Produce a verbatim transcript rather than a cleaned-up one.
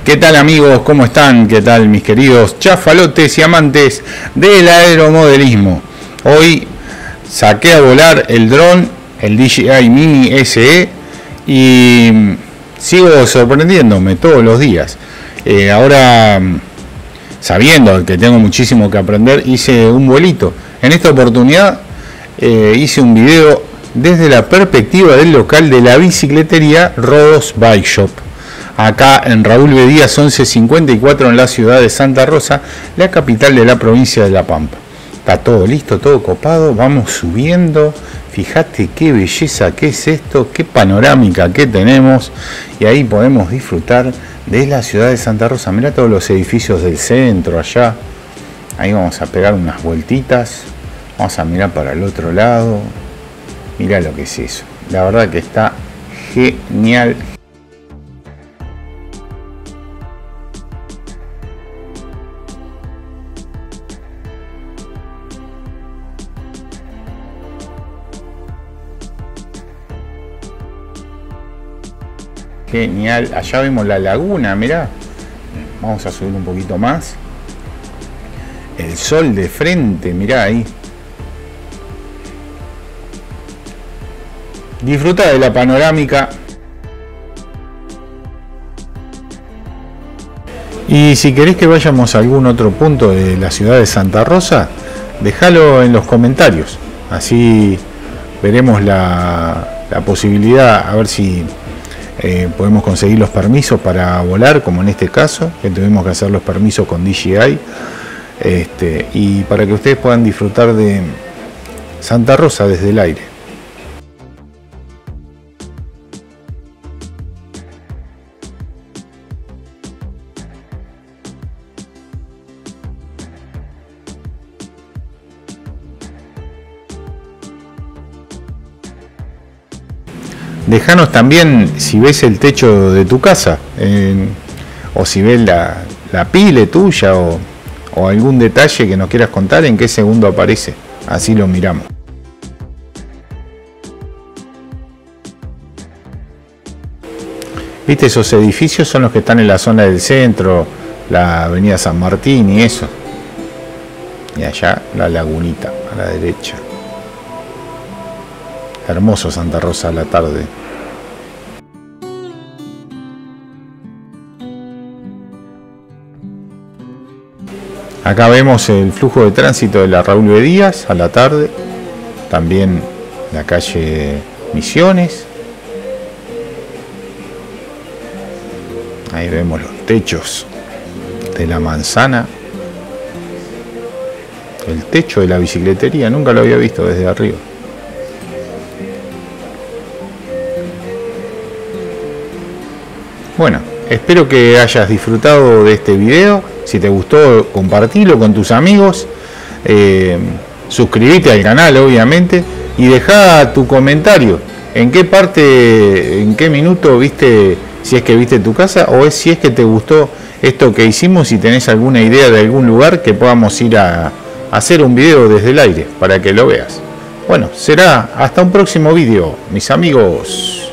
¿Qué tal amigos? ¿Cómo están? ¿Qué tal mis queridos chafalotes y amantes del aeromodelismo? Hoy saqué a volar el dron, el D J I Mini S E, y sigo sorprendiéndome todos los días. Eh, ahora, sabiendo que tengo muchísimo que aprender, hice un vuelito. En esta oportunidad eh, hice un video desde la perspectiva del local de la bicicletería Rodos Bike Shop, acá en Raúl B. Díaz once cincuenta y cuatro, en la ciudad de Santa Rosa, la capital de la provincia de La Pampa. Está todo listo, todo copado, vamos subiendo. Fíjate qué belleza que es esto, qué panorámica que tenemos, y ahí podemos disfrutar de la ciudad de Santa Rosa. Mirá todos los edificios del centro allá. Ahí vamos a pegar unas vueltitas, vamos a mirar para el otro lado. Mirá lo que es eso, la verdad que está genial. Genial, allá vemos la laguna, mirá. Vamos a subir un poquito más. El sol de frente, mirá ahí. Disfruta de la panorámica. Y si querés que vayamos a algún otro punto de la ciudad de Santa Rosa, déjalo en los comentarios. Así veremos la, la posibilidad, a ver si Eh, podemos conseguir los permisos para volar, como en este caso, que tuvimos que hacer los permisos con D J I, este, y para que ustedes puedan disfrutar de Santa Rosa desde el aire. Dejanos también si ves el techo de tu casa, eh, o si ves la, la pile tuya, o, o algún detalle que nos quieras contar, en qué segundo aparece, así lo miramos. Viste, esos edificios son los que están en la zona del centro, la avenida San Martín y eso. Y allá la lagunita a la derecha. Hermoso Santa Rosa a la tarde. Acá vemos el flujo de tránsito de la Raúl B. Díaz a la tarde. También la calle Misiones. Ahí vemos los techos de la manzana. El techo de la bicicletería, nunca lo había visto desde arriba. Bueno, espero que hayas disfrutado de este video. Si te gustó, compartilo con tus amigos. Eh, suscríbete al canal, obviamente. Y deja tu comentario. ¿En qué parte, en qué minuto viste, si es que viste tu casa, o es si es que te gustó esto que hicimos? Si tenés alguna idea de algún lugar que podamos ir a, a hacer un video desde el aire para que lo veas. Bueno, será hasta un próximo video, mis amigos.